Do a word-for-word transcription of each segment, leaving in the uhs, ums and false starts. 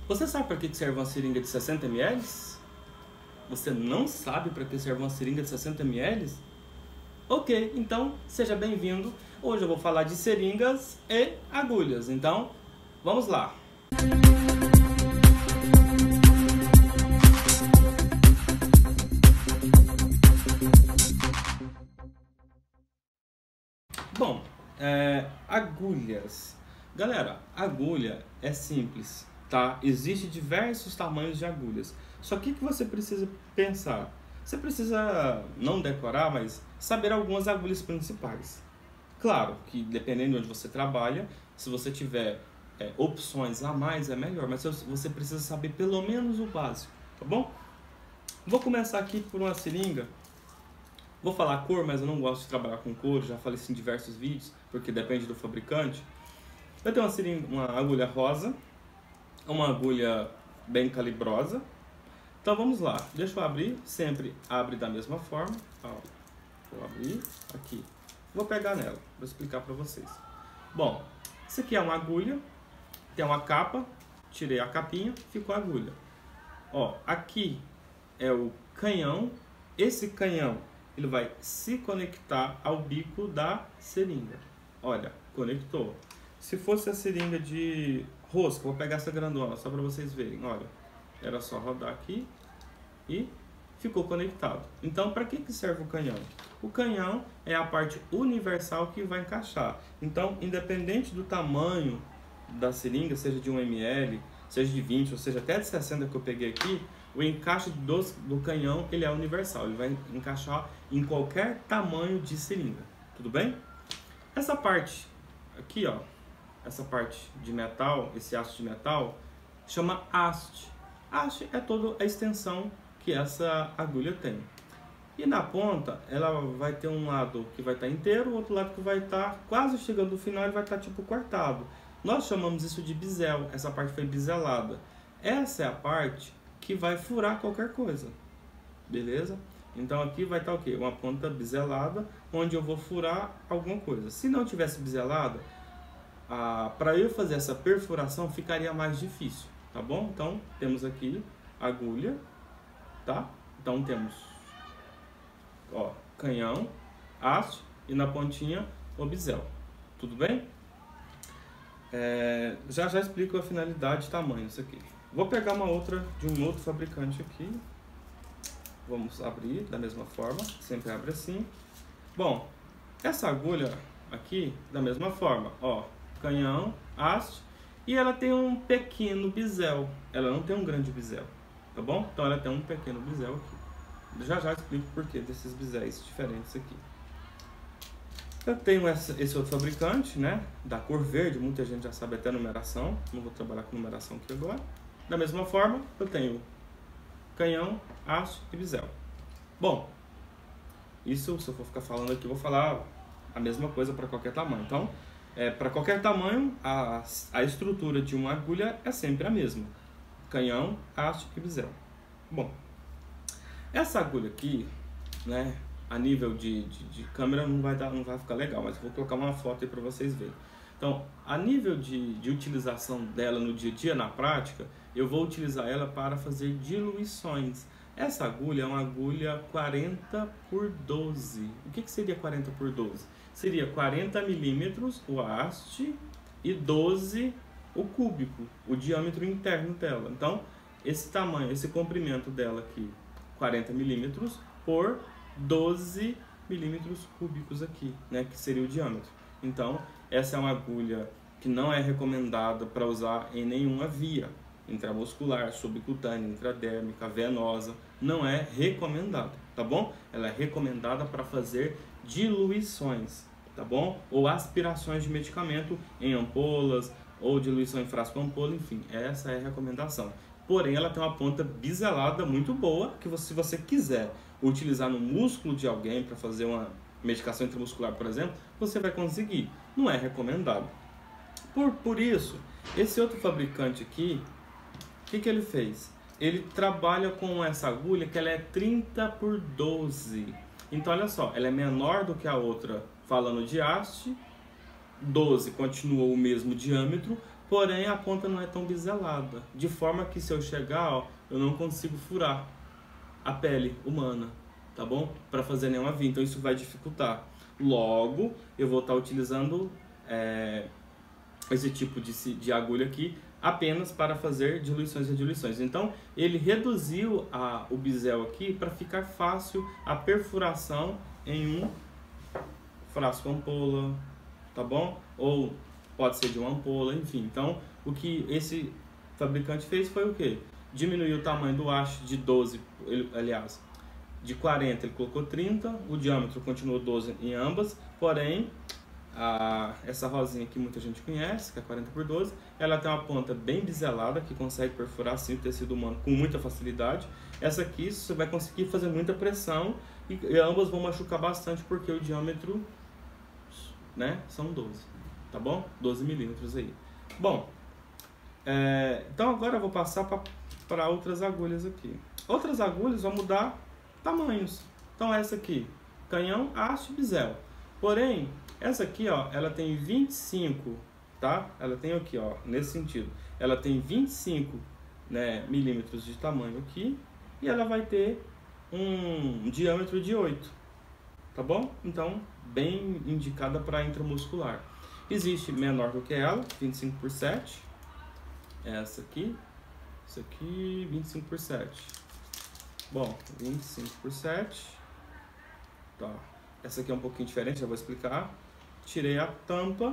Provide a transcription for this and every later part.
Você sabe para que serve uma seringa de sessenta mililitros? Você não sabe para que serve uma seringa de sessenta mililitros? Ok, então seja bem-vindo. Hoje eu vou falar de seringas e agulhas. Então, vamos lá. Bom, é, agulhas. Galera, agulha é simples, tá? Existem diversos tamanhos de agulhas. Só que o que você precisa pensar? Você precisa não decorar, mas saber algumas agulhas principais. Claro que dependendo de onde você trabalha, se você tiver é, opções a mais é melhor, mas você precisa saber pelo menos o básico, tá bom? Vou começar aqui por uma seringa. Vou falar a cor, mas eu não gosto de trabalhar com cor, já falei isso em diversos vídeos, porque depende do fabricante. Eu tenho uma seringa, uma agulha rosa, uma agulha bem calibrosa. Então vamos lá, deixa eu abrir, sempre abre da mesma forma. Ó, vou abrir aqui, vou pegar nela, vou explicar para vocês. Bom, isso aqui é uma agulha, tem uma capa, tirei a capinha, ficou a agulha. Ó, aqui é o canhão, esse canhão ele vai se conectar ao bico da seringa. Olha, conectou. Se fosse a seringa de rosca, vou pegar essa grandona só para vocês verem. Olha, era só rodar aqui e ficou conectado. Então, para que que serve o canhão? O canhão é a parte universal que vai encaixar. Então, independente do tamanho da seringa, seja de um mililitro, seja de vinte, ou seja até de sessenta que eu peguei aqui, o encaixe do, do canhão ele é universal, ele vai encaixar em qualquer tamanho de seringa, tudo bem? Essa parte aqui, ó, essa parte de metal, esse aço de metal, chama haste. Haste é toda a extensão que essa agulha tem. E na ponta, ela vai ter um lado que vai estar inteiro, o outro lado que vai estar quase chegando no final, ele vai estar tipo cortado. Nós chamamos isso de bisel, essa parte foi biselada. Essa é a parte que vai furar qualquer coisa, beleza? Então aqui vai estar o quê? Uma ponta biselada, onde eu vou furar alguma coisa. Se não tivesse biselada, ah, para eu fazer essa perfuração ficaria mais difícil, tá bom? Então temos aqui a agulha, tá? Então temos, ó, canhão, haste e na pontinha o bisel, tudo bem? É, já já explico a finalidade e tamanho isso aqui. Vou pegar uma outra de um outro fabricante aqui. Vamos abrir da mesma forma, sempre abre assim. Bom, essa agulha aqui da mesma forma, ó, canhão, haste, e ela tem um pequeno bisel. Ela não tem um grande bisel, tá bom? Então ela tem um pequeno bisel aqui. Já já explico o porquê desses biséis diferentes aqui. Eu tenho essa, esse outro fabricante, né, da cor verde, muita gente já sabe até a numeração, não vou trabalhar com numeração aqui agora. Da mesma forma, eu tenho canhão, haste e bisel. Bom, isso se eu for ficar falando aqui, eu vou falar a mesma coisa para qualquer tamanho. Então, é, para qualquer tamanho, a, a estrutura de uma agulha é sempre a mesma. Canhão, haste e bisel. Bom, essa agulha aqui, né, a nível de, de, de câmera não vai, dar, não vai ficar legal, mas eu vou colocar uma foto aí para vocês verem. Então, a nível de, de utilização dela no dia a dia, na prática, eu vou utilizar ela para fazer diluições. Essa agulha é uma agulha quarenta por doze. O que, que seria quarenta por doze? Seria quarenta milímetros o haste e doze o cúbico, o diâmetro interno dela. Então, esse tamanho, esse comprimento dela aqui, quarenta milímetros por doze milímetros cúbicos aqui, né, que seria o diâmetro. Então, essa é uma agulha que não é recomendada para usar em nenhuma via intramuscular, subcutânea, intradérmica, venosa. Não é recomendada, tá bom? Ela é recomendada para fazer diluições, tá bom? Ou aspirações de medicamento em ampolas, ou diluição em frasco ampola, enfim, essa é a recomendação. Porém, ela tem uma ponta biselada muito boa, que você, se você quiser utilizar no músculo de alguém para fazer uma medicação intramuscular, por exemplo, você vai conseguir. Não é recomendado. Por, por isso, esse outro fabricante aqui, o que, que ele fez? Ele trabalha com essa agulha que ela é trinta por doze. Então, olha só, ela é menor do que a outra, falando de haste, doze continua o mesmo diâmetro, porém a ponta não é tão biselada, de forma que se eu chegar, ó, eu não consigo furar a pele humana, tá bom? Para fazer nenhuma via, então isso vai dificultar. Logo, eu vou estar utilizando é, esse tipo de, de agulha aqui apenas para fazer diluições e diluições. Então, ele reduziu a, o bisel aqui para ficar fácil a perfuração em um frasco ampola, tá bom? Ou pode ser de uma ampola, enfim. Então, o que esse fabricante fez foi o quê? Diminuiu o tamanho do haste de doze, ele, aliás, de quarenta ele colocou trinta, o diâmetro continuou doze em ambas, porém, a, essa rosinha que muita gente conhece, que é quarenta por doze, ela tem uma ponta bem biselada, que consegue perfurar assim o tecido humano com muita facilidade. Essa aqui você vai conseguir fazer muita pressão e, e ambas vão machucar bastante porque o diâmetro, né, são doze, tá bom? doze milímetros aí. Bom, é, então agora eu vou passar para outras agulhas aqui. Outras agulhas vão mudar tamanhos. Então essa aqui, canhão, haste, bisel. Porém, essa aqui, ó, ela tem vinte e cinco, tá? Ela tem aqui, ó, nesse sentido. Ela tem vinte e cinco, né, milímetros de tamanho aqui e ela vai ter um diâmetro de oito, tá bom? Então, bem indicada para intramuscular. Existe menor do que ela, vinte e cinco por sete. Essa aqui, essa aqui, vinte e cinco por sete. Bom, vinte e cinco por sete. Tá. Essa aqui é um pouquinho diferente, já vou explicar. Tirei a tampa,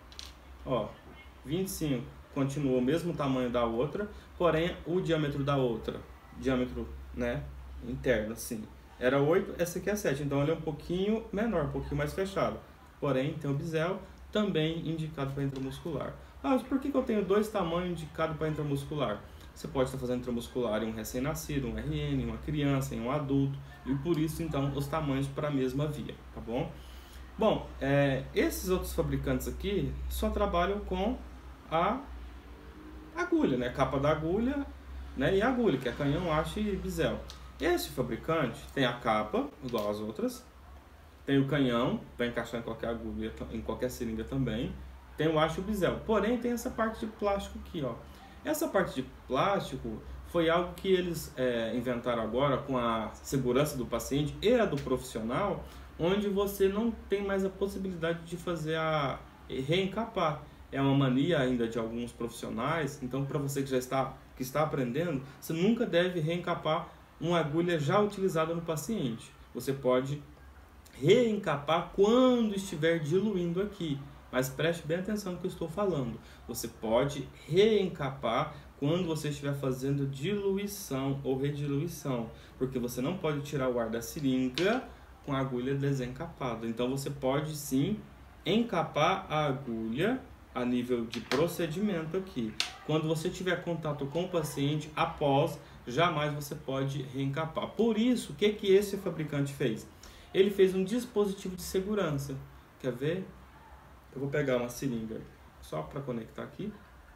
ó, vinte e cinco, continua o mesmo tamanho da outra, porém o diâmetro da outra, diâmetro, né, interno, assim, era oito, essa aqui é sete, então ele é um pouquinho menor, um pouquinho mais fechado, porém tem o bisel, também indicado para intramuscular. Ah, mas por que que eu tenho dois tamanhos indicados para intramuscular? Você pode estar fazendo intramuscular em um recém-nascido, um R N, em uma criança, em um adulto, e por isso, então, os tamanhos para a mesma via, tá bom? Bom, é, esses outros fabricantes aqui só trabalham com a agulha, né? Capa da agulha, né? E a agulha, que é canhão, haste e bisel. Esse fabricante tem a capa, igual as outras, tem o canhão, para encaixar em qualquer agulha, em qualquer seringa também, tem o haste e o bisel. Porém, tem essa parte de plástico aqui, ó. Essa parte de plástico foi algo que eles é, inventaram agora com a segurança do paciente e a do profissional, onde você não tem mais a possibilidade de fazer a reencapar. É uma mania ainda de alguns profissionais, então para você que já está, que está aprendendo, você nunca deve reencapar uma agulha já utilizada no paciente. Você pode reencapar quando estiver diluindo aqui, mas preste bem atenção no que eu estou falando. Você pode reencapar quando você estiver fazendo diluição ou rediluição, porque você não pode tirar o ar da seringa com a agulha desencapada. Então você pode sim encapar a agulha a nível de procedimento aqui. Quando você tiver contato com o paciente após, jamais você pode reencapar. Por isso, o que que esse fabricante fez? Ele fez um dispositivo de segurança. Quer ver? Eu vou pegar uma seringa só para conectar aqui.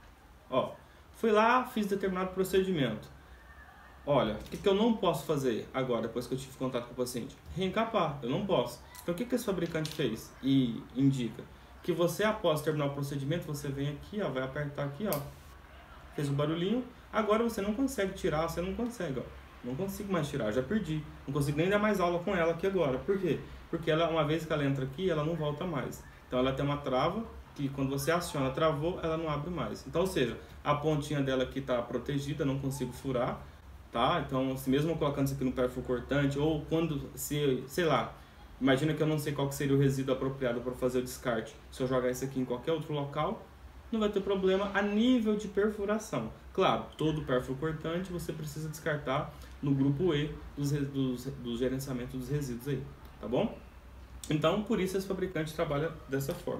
Ó, fui lá, fiz determinado procedimento. Olha, o que, que eu não posso fazer agora, depois que eu tive contato com o paciente? Reencapar, eu não posso. Então o que, que esse fabricante fez e indica? Que você, após terminar o procedimento, você vem aqui, ó, vai apertar aqui, ó, fez um barulhinho, agora você não consegue tirar, você não consegue, ó, não consigo mais tirar, já perdi, não consigo nem dar mais aula com ela aqui agora. Por quê? Porque ela, uma vez que ela entra aqui, ela não volta mais. Então ela tem uma trava, que quando você aciona, travou, ela não abre mais. Então, ou seja, a pontinha dela aqui está protegida, não consigo furar, tá? Então, se mesmo colocando isso aqui no perfil cortante, ou quando, se, sei lá, imagina que eu não sei qual que seria o resíduo apropriado para fazer o descarte. Se eu jogar isso aqui em qualquer outro local, não vai ter problema a nível de perfuração. Claro, todo perfil cortante você precisa descartar no grupo E dos, dos, do gerenciamento dos resíduos aí, tá bom? Então, por isso esse fabricante trabalha dessa forma.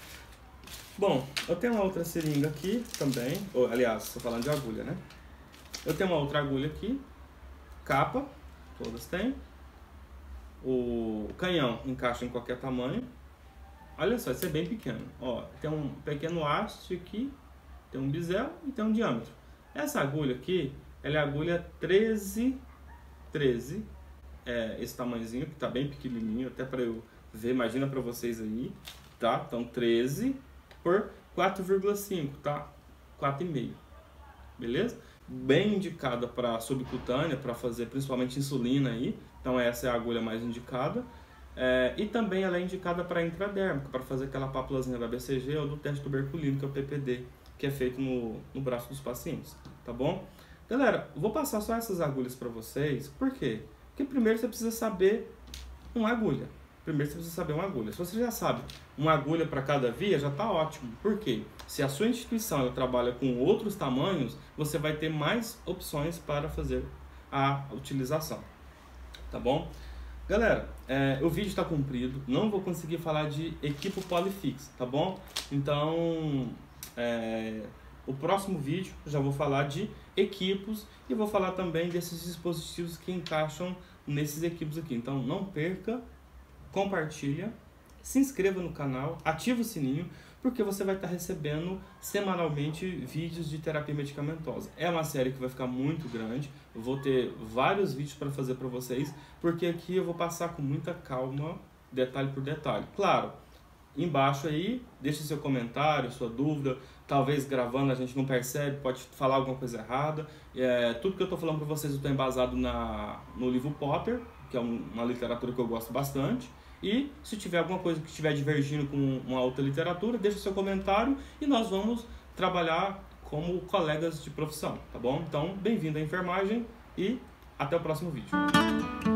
Bom, eu tenho uma outra seringa aqui também, ou, aliás, estou falando de agulha, né? Eu tenho uma outra agulha aqui, capa, todas têm. O canhão encaixa em qualquer tamanho. Olha só, isso é bem pequeno. Ó, tem um pequeno haste aqui, tem um bisel e tem um diâmetro. Essa agulha aqui, ela é a agulha treze, treze, é, esse tamanhozinho que tá bem pequenininho, até para eu ver, imagina para vocês aí, tá? Então treze por quatro vírgula cinco, tá? quatro e meio. Beleza? Bem indicada para subcutânea, para fazer principalmente insulina aí. Então essa é a agulha mais indicada. É, e também ela é indicada para intradérmica, para fazer aquela papulazinha da B C G ou do teste tuberculino, que é o P P D, que é feito no, no braço dos pacientes, tá bom? Galera, vou passar só essas agulhas para vocês. Por quê? Porque primeiro você precisa saber uma agulha. Primeiro você precisa saber uma agulha. Se você já sabe uma agulha para cada via, já está ótimo. Por quê? Se a sua instituição ela trabalha com outros tamanhos, você vai ter mais opções para fazer a utilização. Tá bom? Galera, é, o vídeo está comprido. Não vou conseguir falar de equipo Polifix, tá bom? Então, é, o próximo vídeo já vou falar de equipos e vou falar também desses dispositivos que encaixam nesses equipos aqui. Então, não perca. Compartilha, se inscreva no canal, ativa o sininho, porque você vai estar recebendo semanalmente vídeos de terapia medicamentosa. É uma série que vai ficar muito grande, eu vou ter vários vídeos para fazer para vocês, porque aqui eu vou passar com muita calma, detalhe por detalhe. Claro, embaixo aí, deixe seu comentário, sua dúvida, talvez gravando a gente não percebe, pode falar alguma coisa errada. É, tudo que eu estou falando para vocês eu estou embasado na, no livro Potter, que é uma literatura que eu gosto bastante. E se tiver alguma coisa que estiver divergindo com uma outra literatura, deixa seu comentário e nós vamos trabalhar como colegas de profissão, tá bom? Então, bem-vindo à enfermagem e até o próximo vídeo.